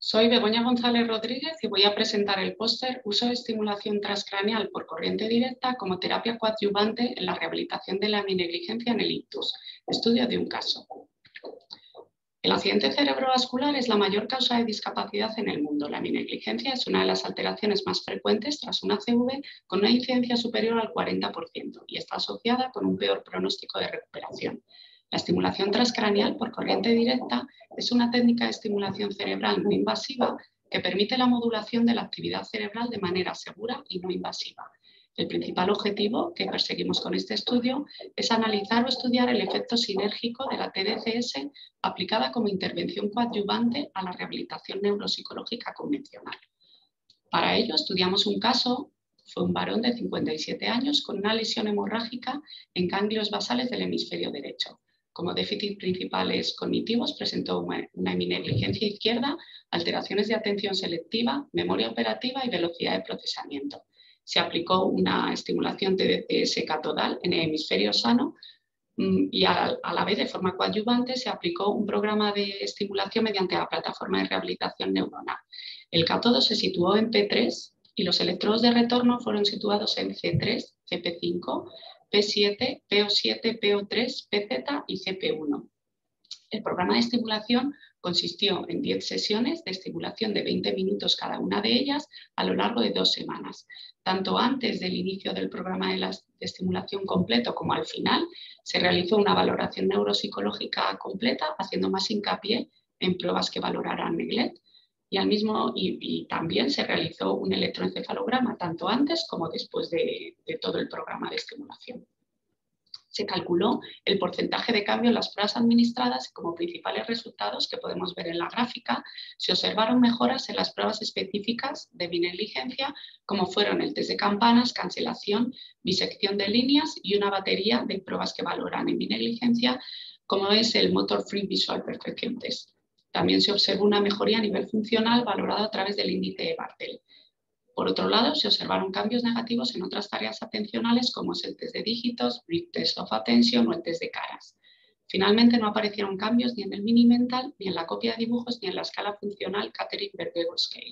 Soy Begoña González Rodríguez y voy a presentar el póster Uso de estimulación transcranial por corriente directa como terapia coadyuvante en la rehabilitación de la heminegligencia en el ictus. Estudio de un caso. El accidente cerebrovascular es la mayor causa de discapacidad en el mundo. La heminegligencia es una de las alteraciones más frecuentes tras una ACV con una incidencia superior al 40% y está asociada con un peor pronóstico de recuperación. La estimulación transcranial por corriente directa es una técnica de estimulación cerebral no invasiva que permite la modulación de la actividad cerebral de manera segura y no invasiva. El principal objetivo que perseguimos con este estudio es analizar o estudiar el efecto sinérgico de la TDCS aplicada como intervención coadyuvante a la rehabilitación neuropsicológica convencional. Para ello estudiamos un caso. Fue un varón de 57 años con una lesión hemorrágica en ganglios basales del hemisferio derecho. Como déficit principales cognitivos presentó una heminegligencia izquierda, alteraciones de atención selectiva, memoria operativa y velocidad de procesamiento. Se aplicó una estimulación TDCS catodal en el hemisferio sano y a la vez de forma coadyuvante se aplicó un programa de estimulación mediante la plataforma de rehabilitación neuronal. El cátodo se situó en P3 y los electrodos de retorno fueron situados en C3, CP5, P7, PO7, PO3, PZ y CP1. El programa de estimulación consistió en 10 sesiones de estimulación de 20 minutos cada una de ellas a lo largo de 2 semanas. Tanto antes del inicio del programa de estimulación completo como al final, se realizó una valoración neuropsicológica completa, haciendo más hincapié en pruebas que valoraran Neglect, y también se realizó un electroencefalograma tanto antes como después de todo el programa de estimulación. Se calculó el porcentaje de cambio en las pruebas administradas y como principales resultados que podemos ver en la gráfica, se observaron mejoras en las pruebas específicas de heminegligencia, como fueron el test de campanas, cancelación, bisección de líneas y una batería de pruebas que valoran heminegligencia, como es el Motor Free Visual Perception Test. También se observó una mejoría a nivel funcional valorada a través del índice de Bartel. Por otro lado, se observaron cambios negativos en otras tareas atencionales como es el test de dígitos, Brief Test of Attention o el test de caras. Finalmente, no aparecieron cambios ni en el mini mental, ni en la copia de dibujos, ni en la escala funcional Catherine-Verdugo Scale.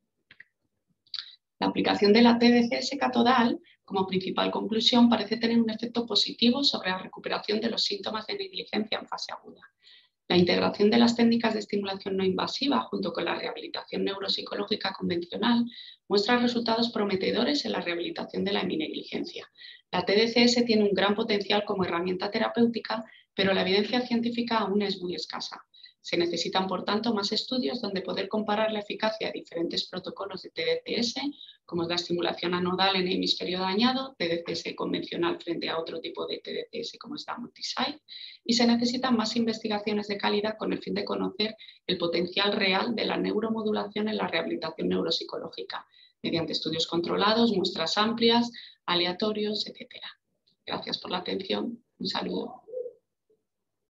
La aplicación de la TDCS catodal, como principal conclusión, parece tener un efecto positivo sobre la recuperación de los síntomas de negligencia en fase aguda. La integración de las técnicas de estimulación no invasiva junto con la rehabilitación neuropsicológica convencional muestra resultados prometedores en la rehabilitación de la heminegligencia. La TDCS tiene un gran potencial como herramienta terapéutica, pero la evidencia científica aún es muy escasa. Se necesitan, por tanto, más estudios donde poder comparar la eficacia de diferentes protocolos de TDCS, como es la estimulación anodal en el hemisferio dañado, TDCS convencional frente a otro tipo de TDCS como es la multisite, y se necesitan más investigaciones de calidad con el fin de conocer el potencial real de la neuromodulación en la rehabilitación neuropsicológica, mediante estudios controlados, muestras amplias, aleatorios, etc. Gracias por la atención. Un saludo.